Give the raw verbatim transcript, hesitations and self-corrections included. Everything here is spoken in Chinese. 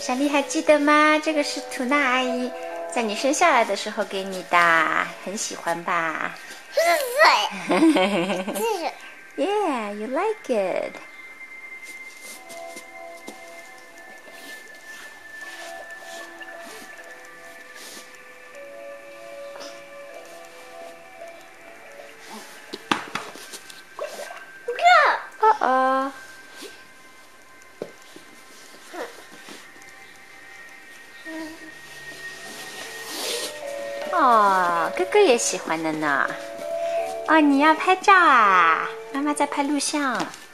小丽还记得吗？这个是吐纳阿姨在你生下来的时候给你的，很喜欢吧？ 是水，这是。 Yeah, you like it. 哦哦。哦，哥哥也喜欢的呢。哦，你要拍照啊？妈妈在拍录像。